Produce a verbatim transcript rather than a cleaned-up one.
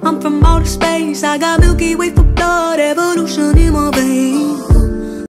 I'm from outer space, I got Milky Way for blood. Evolution